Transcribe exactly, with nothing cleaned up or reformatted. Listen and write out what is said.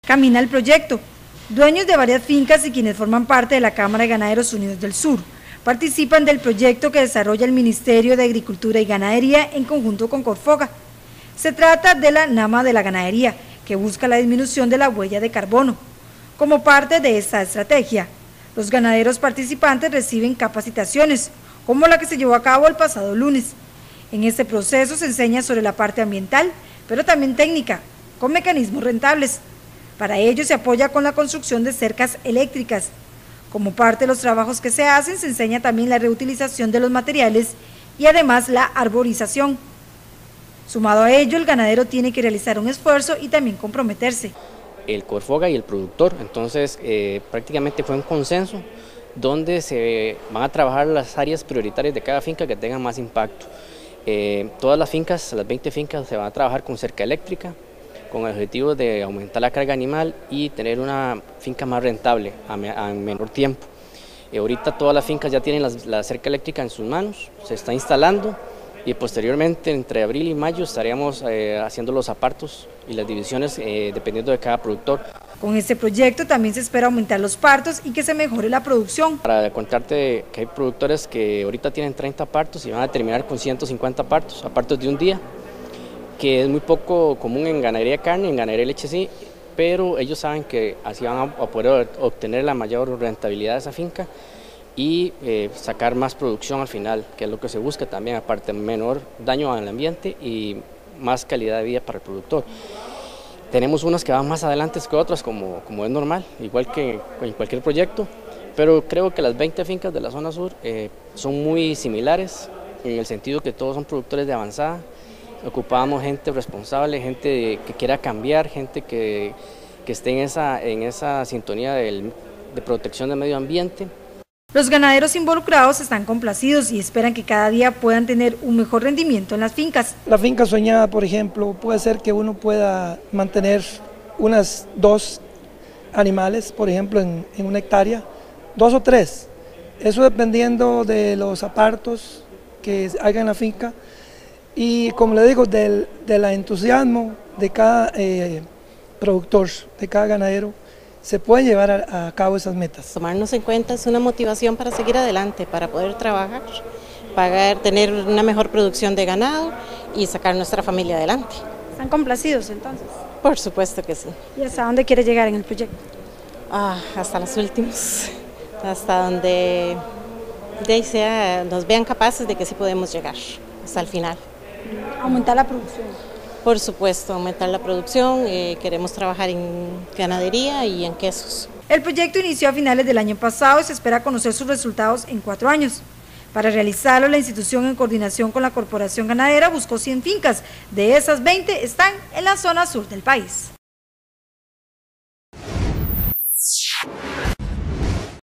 camina el proyecto. Dueños de varias fincas y quienes forman parte de la Cámara de Ganaderos Unidos del Sur participan del proyecto que desarrolla el Ministerio de Agricultura y Ganadería en conjunto con Corfoga. Se trata de la Nama de la Ganadería, que busca la disminución de la huella de carbono. Como parte de esta estrategia, los ganaderos participantes reciben capacitaciones, como la que se llevó a cabo el pasado lunes. En este proceso se enseña sobre la parte ambiental, pero también técnica, con mecanismos rentables. Para ello se apoya con la construcción de cercas eléctricas. Como parte de los trabajos que se hacen, se enseña también la reutilización de los materiales y además la arborización. Sumado a ello, el ganadero tiene que realizar un esfuerzo y también comprometerse. El Corfoga y el productor, entonces eh, prácticamente fue un consenso donde se van a trabajar las áreas prioritarias de cada finca que tengan más impacto. Eh, todas las fincas, las veinte fincas, se van a trabajar con cerca eléctrica, con el objetivo de aumentar la carga animal y tener una finca más rentable a, me, a menor tiempo. Eh, ahorita todas las fincas ya tienen las, la cerca eléctrica en sus manos, se está instalando y posteriormente entre abril y mayo estaríamos eh, haciendo los apartos y las divisiones eh, dependiendo de cada productor. Con este proyecto también se espera aumentar los partos y que se mejore la producción. Para contarte que hay productores que ahorita tienen treinta partos y van a terminar con ciento cincuenta partos, a partos de un día, que es muy poco común en ganadería de carne, en ganadería de leche sí, pero ellos saben que así van a poder obtener la mayor rentabilidad de esa finca y eh, sacar más producción al final, que es lo que se busca también, aparte menor daño al ambiente y más calidad de vida para el productor. Tenemos unas que van más adelante que otras, como, como es normal, igual que en cualquier proyecto, pero creo que las veinte fincas de la zona sur eh, son muy similares, en el sentido que todos son productores de avanzada. Ocupábamos gente responsable, gente que quiera cambiar, gente que, que esté en esa, en esa sintonía del, de protección del medio ambiente. Los ganaderos involucrados están complacidos y esperan que cada día puedan tener un mejor rendimiento en las fincas. La finca soñada, por ejemplo, puede ser que uno pueda mantener unas dos animales, por ejemplo, en, en una hectárea, dos o tres. Eso dependiendo de los apartos que haga en la finca. Y como le digo, del, del entusiasmo de cada eh, productor, de cada ganadero, se pueden llevar a, a cabo esas metas. Tomarnos en cuenta es una motivación para seguir adelante, para poder trabajar, para tener una mejor producción de ganado y sacar nuestra familia adelante. ¿Están complacidos entonces? Por supuesto que sí. ¿Y hasta dónde quiere llegar en el proyecto? Ah, hasta los últimos, hasta donde de sea, nos vean capaces de que sí podemos llegar, hasta el final. Aumentar la producción. Por supuesto, aumentar la producción, eh, queremos trabajar en ganadería y en quesos. El proyecto inició a finales del año pasado y se espera conocer sus resultados en cuatro años. Para realizarlo, la institución en coordinación con la Corporación Ganadera buscó cien fincas, de esas veinte están en la zona sur del país.